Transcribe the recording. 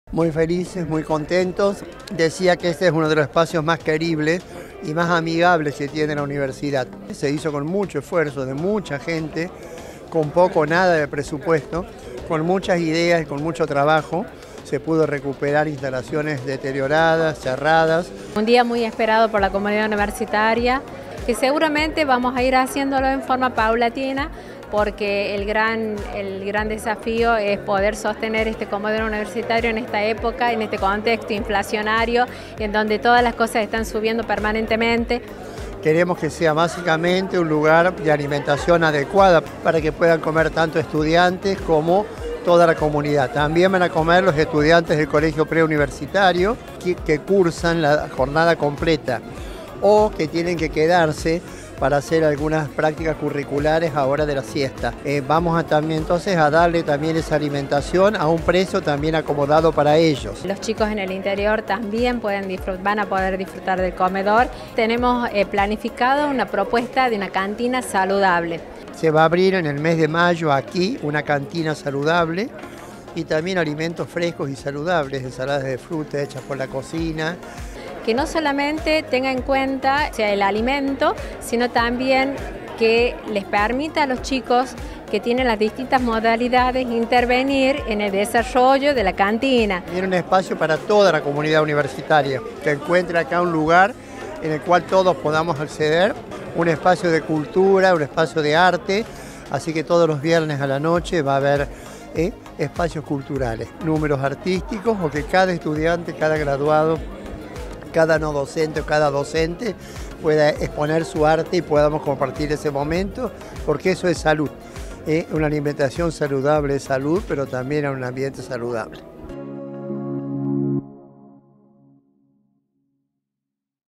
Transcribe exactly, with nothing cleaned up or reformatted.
Muy felices, muy contentos. Decía que este es uno de los espacios más queribles y más amigables que tiene la universidad. Se hizo con mucho esfuerzo de mucha gente, con poco o nada de presupuesto, con muchas ideas y con mucho trabajo. Se pudo recuperar instalaciones deterioradas, cerradas. Un día muy esperado por la comunidad universitaria, que seguramente vamos a ir haciéndolo en forma paulatina, porque el gran, el gran desafío es poder sostener este comedor universitario en esta época, en este contexto inflacionario, en donde todas las cosas están subiendo permanentemente. Queremos que sea básicamente un lugar de alimentación adecuada para que puedan comer tanto estudiantes como toda la comunidad. También van a comer los estudiantes del colegio preuniversitario que, que cursan la jornada completa o que tienen que quedarse para hacer algunas prácticas curriculares a hora de la siesta. Eh, vamos a también entonces a darle también esa alimentación a un precio también acomodado para ellos. Los chicos en el interior también pueden disfrutar, van a poder disfrutar del comedor. Tenemos eh, planificado una propuesta de una cantina saludable. Se va a abrir en el mes de mayo aquí una cantina saludable y también alimentos frescos y saludables, ensaladas de fruta hechas por la cocina. Que no solamente tenga en cuenta, o sea, el alimento, sino también que les permita a los chicos que tienen las distintas modalidades intervenir en el desarrollo de la cantina. Tiene un espacio para toda la comunidad universitaria, que encuentre acá un lugar en el cual todos podamos acceder, un espacio de cultura, un espacio de arte, así que todos los viernes a la noche va a haber eh, espacios culturales, números artísticos, o que cada estudiante, cada graduado, cada no docente o cada docente pueda exponer su arte y podamos compartir ese momento, porque eso es salud. ¿eh? Una alimentación saludable es salud, pero también en un ambiente saludable.